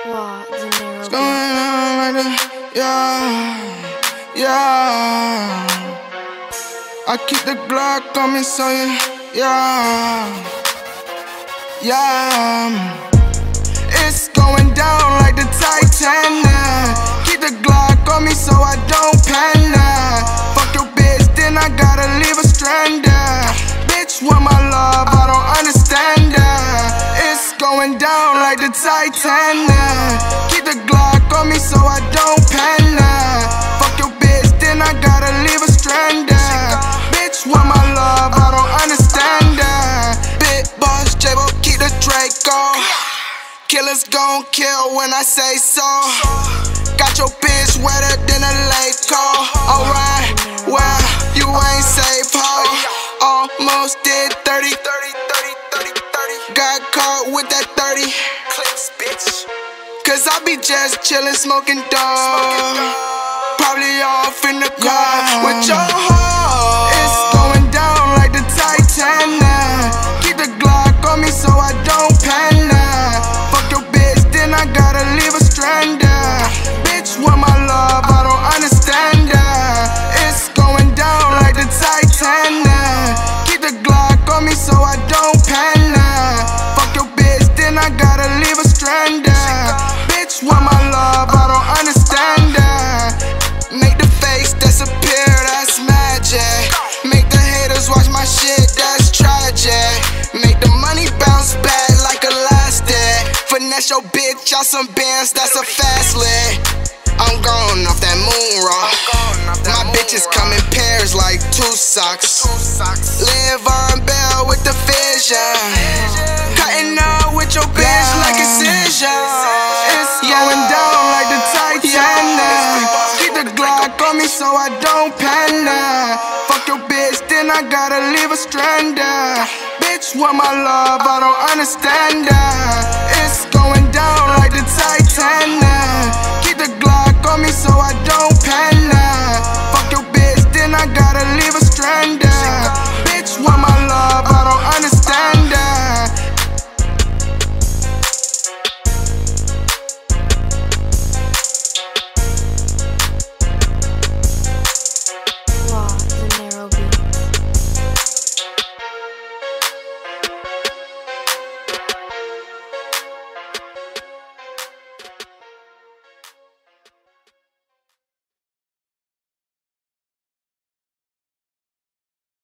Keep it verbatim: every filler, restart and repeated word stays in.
It's going on like that, yeah, yeah. I keep the Glock on me, so yeah, yeah. It's going down like the Titanic. Keep the Glock on me, so I don't panic. Fuck your bitch, then I gotta leave her stranded. Bitch want my love, I don't understand that. It's going down like the Titanic. Keep the Glock on me, so I don't panic. Fuck your bitch, then I gotta leave her stranded. Bitch want my love, I don't understand that. Big boss J-Bo, keep the Draco. Killers gon' kill when I say so. Got your bitch wetter than a lake call. Alright, well, you ain't safe, ho. Almost did thirty. Got caught with that thirty. Cause I be just chillin', smoking dog. Probably off in the car with your hoe. It's going down like the Titanic. Keep the Glock on me, so I don't panic. I gotta leave her stranded. Bitch want my love, I don't understand that. It's going down like the Titanic. Keep the Glock on me, so I don't panic. Fuck your bitch, then I gotta leave her stranded. Bitch want my love, I don't understand that. Make the face disappear, that's magic. Make the haters watch my shit, that's tragic. Make the money bounce back like elastic. Finesse your bitch out some bands, that's a fast lit. I'm gone off that moon rock. My bitches come in pairs like two socks. Live on bell with the vision. Cutting up with your bitch like incision. It's going down like the Titanic. Keep the Glock on me, so I don't panic. Fuck your bitch, then I gotta leave her stranded. Bitch want my love, I don't understand that. It's going down like the Titanic. Keep the Glock on me, so I